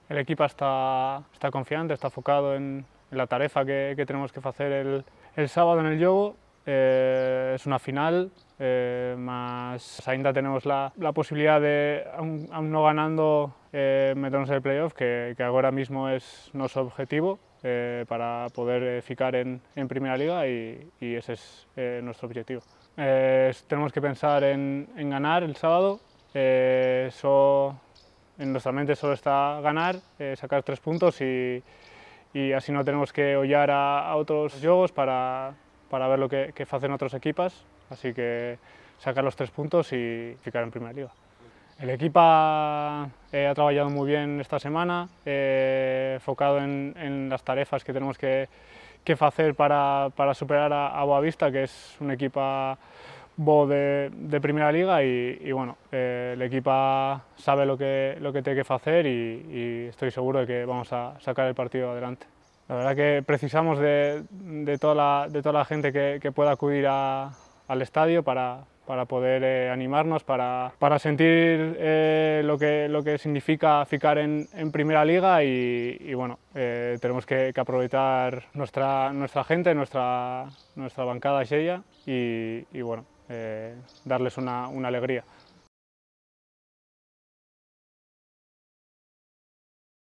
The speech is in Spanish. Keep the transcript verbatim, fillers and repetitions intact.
El equipo está, está confiante, está enfocado en, en la tarefa que, que tenemos que hacer el, el sábado en el Yogo. Eh, es una final, eh, más ainda tenemos la, la posibilidad de, aún, aún no ganando, eh, meternos en el playoff, que, que ahora mismo es nuestro objetivo, eh, para poder eh, ficar en, en Primera Liga y, y ese es eh, nuestro objetivo. Eh, tenemos que pensar en, en ganar el sábado. Eh, eso, en nuestra mente solo está ganar, eh, sacar tres puntos y, y así no tenemos que hollar a, a otros juegos para, para ver lo que, que hacen otras equipas, así que sacar los tres puntos y ficar en Primera Liga. El equipo eh, ha trabajado muy bien esta semana, eh, enfocado en, en las tareas que tenemos que, que hacer para, para superar a, a Boavista, que es un equipo bo de, de Primera Liga y, y bueno, eh, el equipo sabe lo que, lo que tiene que hacer y, y estoy seguro de que vamos a sacar el partido adelante. La verdad que precisamos de, de, toda, la, de toda la gente que, que pueda acudir a, al estadio para, para poder eh, animarnos, para, para sentir eh, lo, que, lo que significa ficar en, en Primera Liga y, y bueno, eh, tenemos que, que aprovechar nuestra, nuestra gente, nuestra, nuestra bancada Xella y, y bueno, eh, darles una, una alegría.